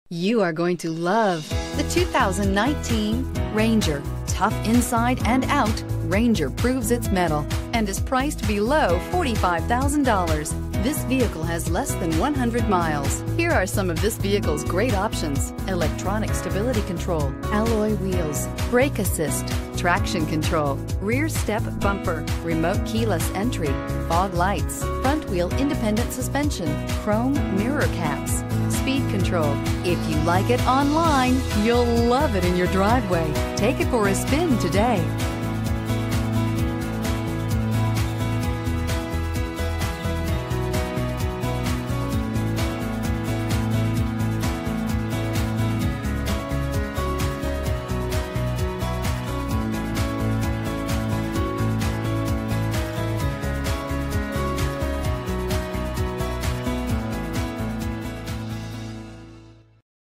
You are going to love the 2019 Ranger. Tough inside and out, Ranger proves its mettle and is priced below $45,000. This vehicle has less than 100 miles. Here are some of this vehicle's great options: electronic stability control, alloy wheels, brake assist, traction control, rear step bumper, remote keyless entry, fog lights, front wheel independent suspension, chrome mirror caps, speed control. If you like it online, you'll love it in your driveway. Take it for a spin today.